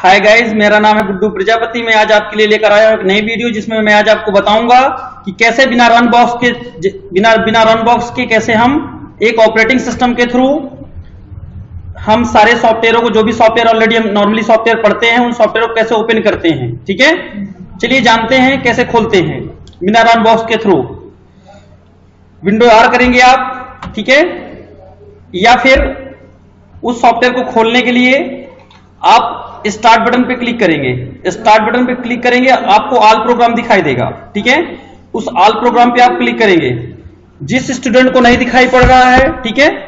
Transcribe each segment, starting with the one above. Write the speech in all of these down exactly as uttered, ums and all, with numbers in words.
Hi guys, मेरा नाम है गुड्डू प्रजापति। मैं आज आपके लिए लेकर आया हूं एक नई वीडियो जिसमें मैं आज आपको बताऊंगा कि कैसे बिना रन बॉक्स के बिना बिना रन बॉक्स के कैसे हम एक ऑपरेटिंग सिस्टम के थ्रू हम सारे सॉफ्टवेयरों को, जो भी सॉफ्टवेयर ऑलरेडी हम नॉर्मली सॉफ्टवेयर पढ़ते हैं, उन सॉफ्टवेयर को कैसे ओपन करते हैं। ठीक है, चलिए जानते हैं कैसे खोलते हैं बिना रन बॉक्स के थ्रू। विंडो आर करेंगे आप, ठीक है, या फिर उस सॉफ्टवेयर को खोलने के लिए आप स्टार्ट बटन पे क्लिक करेंगे। स्टार्ट बटन पे क्लिक करेंगे, आपको ऑल प्रोग्राम दिखाई देगा। ठीक है, उस ऑल प्रोग्राम पे आप क्लिक करेंगे। जिस स्टूडेंट को नहीं दिखाई पड़ रहा है, ठीक है,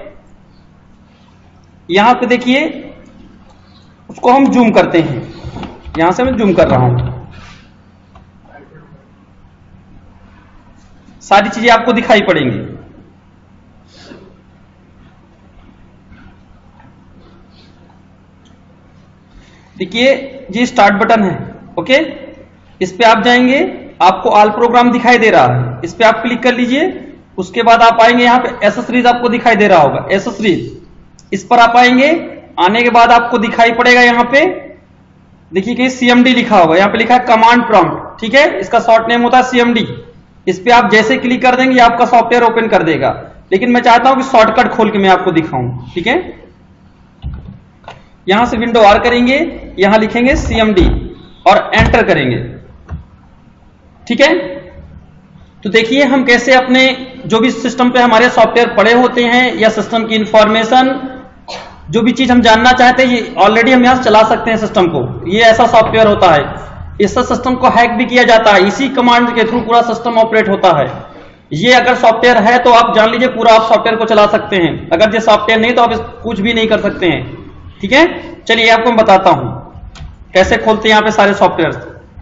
यहां पे देखिए, उसको हम जूम करते हैं। यहां से मैं जूम कर रहा हूं, सारी चीजें आपको दिखाई पड़ेंगी। देखिए, ये स्टार्ट बटन है। ओके, इस पे आप जाएंगे, आपको ऑल प्रोग्राम दिखाई दे रहा है, इस पे आप क्लिक कर लीजिए। उसके बाद आप आएंगे, यहां पे एसेसरीज आपको दिखाई दे रहा होगा, एसेसरीज, इस पर आप आएंगे। आने के बाद आपको दिखाई पड़ेगा यहां पे, देखिए कि सीएमडी लिखा होगा, यहां पे लिखा है कमांड प्रॉम्प्ट। ठीक है, इसका शॉर्ट नेम होता है सीएमडी। इस पे आप जैसे क्लिक कर देंगे, आपका सॉफ्टवेयर ओपन कर देगा। लेकिन मैं चाहता हूं कि शॉर्टकट खोल के मैं आपको दिखाऊं। ठीक है, यहां से विंडो आर करेंगे, यहां लिखेंगे सीएमडी और एंटर करेंगे। ठीक है, तो देखिए हम कैसे अपने जो भी सिस्टम पे हमारे सॉफ्टवेयर पड़े होते हैं या सिस्टम की इंफॉर्मेशन, जो भी चीज हम जानना चाहते हैं, ये ऑलरेडी हम यहां चला सकते हैं सिस्टम को। ये ऐसा सॉफ्टवेयर होता है, इस सिस्टम को हैक भी किया जाता है, इसी कमांड के थ्रू पूरा सिस्टम ऑपरेट होता है। ये अगर सॉफ्टवेयर है तो आप जान लीजिए पूरा आप सॉफ्टवेयर को चला सकते हैं। अगर ये सॉफ्टवेयर नहीं तो आप कुछ भी नहीं कर सकते हैं। ठीक है, चलिए आपको मैं बताता हूं कैसे खोलते हैं यहां पे सारे सॉफ्टवेयर।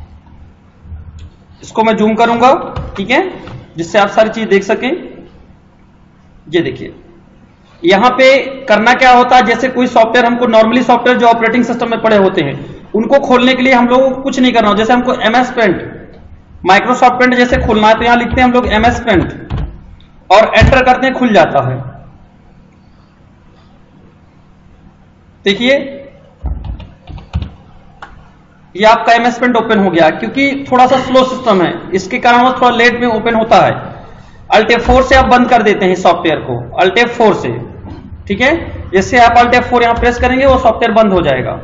इसको मैं जूम करूंगा, ठीक है, जिससे आप सारी चीज देख सकें। ये देखिए, यहां पे करना क्या होता है, जैसे कोई सॉफ्टवेयर हमको, नॉर्मली सॉफ्टवेयर जो ऑपरेटिंग सिस्टम में पड़े होते हैं, उनको खोलने के लिए हम लोगों को कुछ नहीं करना हो। जैसे हमको एमएस पेंट, माइक्रोसॉफ्ट पेंट जैसे खोलना है, तो यहां लिखते हैं हम लोग एमएस पेंट और एंटर करते हैं, खुल जाता है। देखिए, ये आपका एमएस पेंट ओपन हो गया। क्योंकि थोड़ा सा स्लो सिस्टम है, इसके कारण वो थोड़ा लेट में ओपन होता है। अल्ट एफ फोर से आप बंद कर देते हैं सॉफ्टवेयर को, अल्ट एफ फोर से। ठीक है, जैसे आप अल्ट एफ फोर यहां प्रेस करेंगे, वो सॉफ्टवेयर बंद हो जाएगा।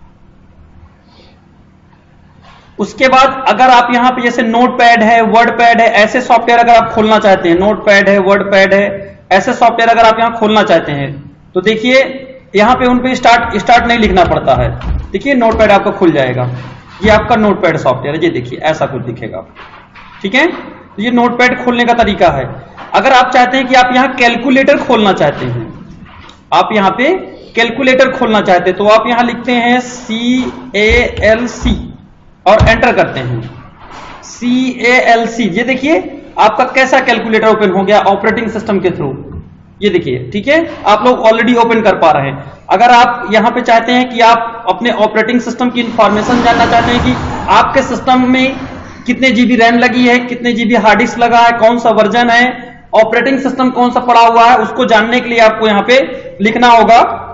उसके बाद अगर आप यहां पे जैसे नोट पैड है, वर्ड पैड है, ऐसे सॉफ्टवेयर अगर आप खोलना चाहते हैं, नोट पैड है, वर्ड पैड है, ऐसे सॉफ्टवेयर अगर आप यहां खोलना चाहते हैं, तो देखिए यहां पे उन पे स्टार्ट स्टार्ट नहीं लिखना पड़ता है। देखिए, नोट पैड आपका खुल जाएगा। ये आपका नोट पैड सॉफ्टवेयर है, ये देखिए ऐसा कुछ दिखेगा। ठीक है, ये नोट पैड खोलने का तरीका है। अगर आप चाहते हैं कि आप यहां कैलकुलेटर खोलना चाहते हैं, आप यहां पे कैलकुलेटर खोलना चाहते हैं, तो आप यहां लिखते हैं सी ए एल सी और एंटर करते हैं, सी ए एल सी। ये देखिए आपका कैसा कैलकुलेटर ओपन हो गया ऑपरेटिंग सिस्टम के थ्रू। ये देखिए, ठीक है, आप लोग ऑलरेडी ओपन कर पा रहे हैं। अगर आप यहां पे चाहते हैं कि आप अपने ऑपरेटिंग सिस्टम की इंफॉर्मेशन जानना चाहते हैं कि आपके सिस्टम में कितने जीबी रैम लगी है, कितने जीबी हार्ड डिस्क लगा है, कौन सा वर्जन है, ऑपरेटिंग सिस्टम कौन सा पड़ा हुआ है, उसको जानने के लिए आपको यहां पे लिखना होगा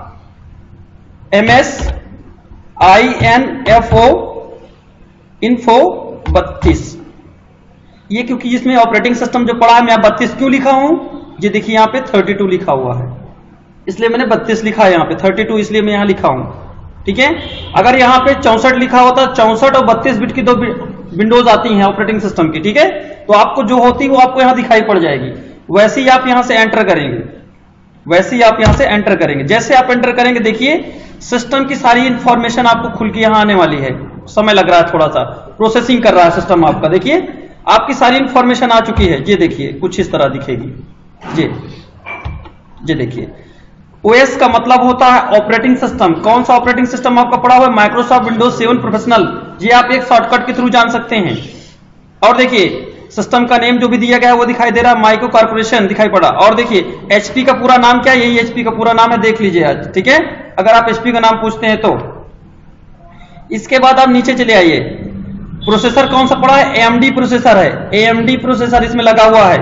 M S I N F O info बत्तीस। ये क्योंकि जिसमें ऑपरेटिंग सिस्टम जो पड़ा है, मैं बत्तीस क्यों लिखा हूं, ये देखिए यहां पे बत्तीस लिखा हुआ है, इसलिए मैंने बत्तीस लिखा है। यहां पे बत्तीस इसलिए मैं यहां लिखा हूं। ठीक है, अगर यहां पे चौसठ लिखा होता, चौसठ और बत्तीस बिट की दो विंडोज आती हैं ऑपरेटिंग सिस्टम की। ठीक है, तो आपको जो होती वो आपको यहां दिखाई पड़ जाएगी। वैसे ही आप यहां से एंटर करेंगे, वैसे ही आप यहां से एंटर करेंगे। जैसे आप एंटर करेंगे, देखिए सिस्टम की सारी इंफॉर्मेशन आपको खुल के यहां आने वाली है। समय लग रहा है, थोड़ा सा प्रोसेसिंग कर रहा है सिस्टम आपका। देखिए आपकी सारी इंफॉर्मेशन आ चुकी है। ये देखिए कुछ इस तरह दिखेगी। ये ये देखिए, ओएस का मतलब होता है ऑपरेटिंग सिस्टम। कौन सा ऑपरेटिंग सिस्टम आपका पड़ा हुआ है, माइक्रोसॉफ्ट विंडोज सेवन प्रोफेशनल। ये आप एक शॉर्टकट के थ्रू जान सकते हैं। और देखिए सिस्टम का नेम जो भी दिया गया है वो दिखाई दे रहा है, माइक्रो कॉर्पोरेशन दिखाई पड़ा। और देखिए एचपी का पूरा नाम क्या है, यही एचपी का पूरा नाम है, देख लीजिए आज। ठीक है, अगर आप एचपी का नाम पूछते हैं तो। इसके बाद आप नीचे चले आइए, प्रोसेसर कौन सा पड़ा है, एएमडी प्रोसेसर है, एएमडी प्रोसेसर इसमें लगा हुआ है।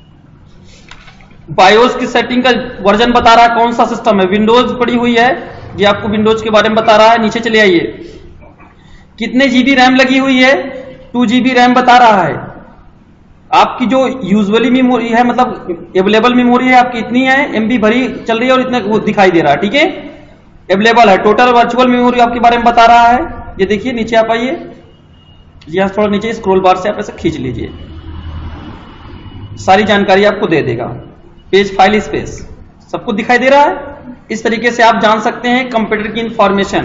बायोस की सेटिंग का वर्जन बता रहा है, कौन सा सिस्टम है, विंडोज पड़ी हुई है, ये आपको विंडोज के बारे में बता रहा है। नीचे चले आइए, कितने जीबी रैम लगी हुई है, टू जीबी रैम बता रहा है। आपकी जो यूजुअली मेमोरी है, मतलब अवेलेबल मेमोरी है आपकी इतनी है, एमबी भरी चल रही है और इतना वो दिखाई दे रहा है, ठीक है, अवेलेबल है। टोटल वर्चुअल मेमोरी आपके बारे में बता रहा है। ये देखिए नीचे आप आइए, यहां थोड़ा नीचे स्क्रॉल बार से आप ऐसे खींच लीजिए, सारी जानकारी आपको दे देगा। पेज फाइल स्पेस सब कुछ दिखाई दे रहा है। इस तरीके से आप जान सकते हैं कंप्यूटर की इंफॉर्मेशन।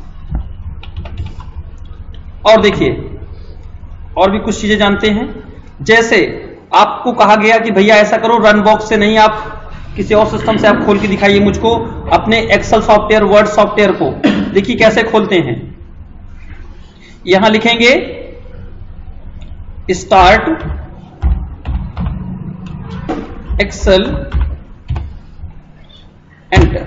और देखिए और भी कुछ चीजें जानते हैं, जैसे आपको कहा गया कि भैया ऐसा करो, रन बॉक्स से नहीं, आप किसी और सिस्टम से आप खोल के दिखाइए मुझको अपने एक्सेल सॉफ्टवेयर, वर्ड सॉफ्टवेयर को। देखिए कैसे खोलते हैं, यहां लिखेंगे स्टार्ट एक्सेल, एंटर।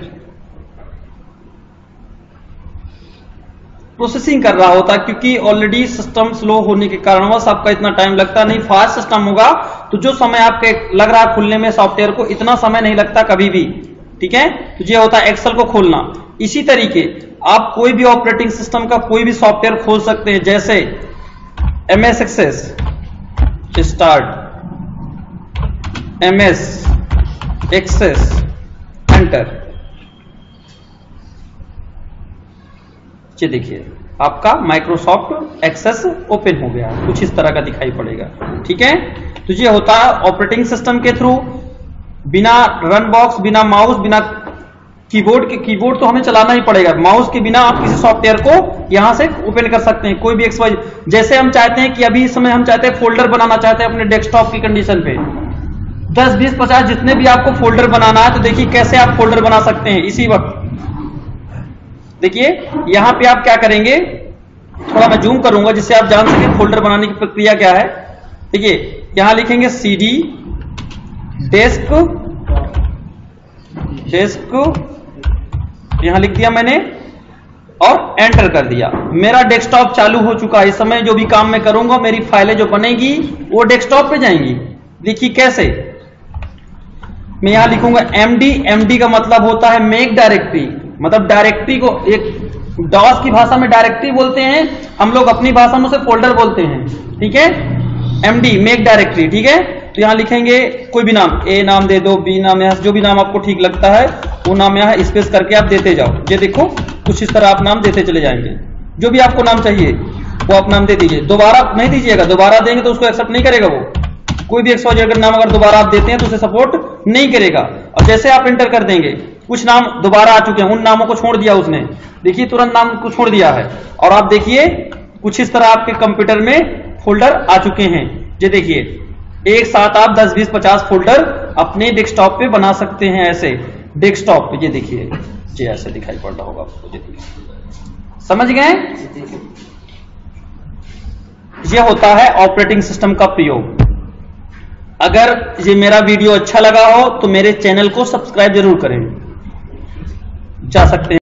प्रोसेसिंग कर रहा होता, क्योंकि ऑलरेडी सिस्टम स्लो होने के कारणवश आपका इतना टाइम लगता नहीं। फास्ट सिस्टम होगा तो जो समय आपके लग रहा है खुलने में सॉफ्टवेयर को, इतना समय नहीं लगता कभी भी, ठीक है। तो ये होता है एक्सेल को खोलना। इसी तरीके आप कोई भी ऑपरेटिंग सिस्टम का कोई भी सॉफ्टवेयर खोल सकते हैं, जैसे MS Access, start MS Access, enter. ये देखिए आपका माइक्रोसॉफ्ट एक्सेस ओपन हो गया, कुछ इस तरह का दिखाई पड़ेगा, ठीक है। तो ये होता है ऑपरेटिंग सिस्टम के थ्रू, बिना रन बॉक्स, बिना माउस, बिना कीबोर्ड के। कीबोर्ड तो हमें चलाना ही पड़ेगा, माउस के बिना आप किसी सॉफ्टवेयर को यहां से ओपन कर सकते हैं, कोई भी एक्स वाई। जैसे हम चाहते हैं कि अभी इस समय हम चाहते हैं फोल्डर बनाना चाहते हैं अपने डेस्कटॉप की कंडीशन पे, दस बीस पचास जितने भी आपको फोल्डर बनाना है, तो देखिए कैसे आप फोल्डर बना सकते हैं इसी वक्त। देखिए यहां पे आप क्या करेंगे, थोड़ा मैं जूम करूंगा जिससे आप जान सके फोल्डर बनाने की प्रक्रिया क्या है। देखिए यहां लिखेंगे सीडी डेस्क, डेस्क यहां लिख दिया मैंने और एंटर कर दिया। मेरा डेस्कटॉप चालू हो चुका है। इस समय जो भी काम मैं करूंगा, मेरी फाइलें जो बनेगी वो डेस्कटॉप पे जाएंगी। देखिए कैसे, मैं यहां लिखूंगा एमडी। एमडी का मतलब होता है मेक डायरेक्टरी, मतलब डायरेक्टरी को, एक डॉस की भाषा में डायरेक्टरी बोलते हैं, हम लोग अपनी भाषा में उसे फोल्डर बोलते हैं, ठीक है। एमडी मेक डायरेक्टरी, ठीक है। तो यहां लिखेंगे कोई भी नाम, ए नाम दे दो, बी नाम, यहां जो भी नाम आपको ठीक लगता है वो नाम यहां स्पेस करके आप देते जाओ। ये देखो कुछ इस तरह आप नाम देते चले जाएंगे, जो भी आपको नाम चाहिए वो आप नाम दे दीजिए। दोबारा नहीं दीजिएगा, दोबारा देंगे तो उसको एक्सेप्ट नहीं करेगा वो। कोई भी एक्स वाई जेड नाम अगर दोबारा आप देते हैं तो उसे सपोर्ट नहीं करेगा। अब जैसे आप एंटर कर देंगे, कुछ नाम दोबारा आ चुके हैं, उन नामों को छोड़ दिया उसने, देखिए तुरंत नाम को छोड़ दिया है। और आप देखिए कुछ इस तरह आपके कंप्यूटर में फोल्डर आ चुके हैं। ये देखिए एक साथ आप दस बीस पचास फोल्डर अपने डेस्कटॉप पे बना सकते हैं, ऐसे डेस्कटॉप पे। ये देखिए ये ऐसे दिखाई पड़ रहा होगा आपको, ये देखिए, समझ गए। ये होता है ऑपरेटिंग सिस्टम का प्रयोग। अगर ये मेरा वीडियो अच्छा लगा हो तो मेरे चैनल को सब्सक्राइब जरूर करें। जा सकते हैं।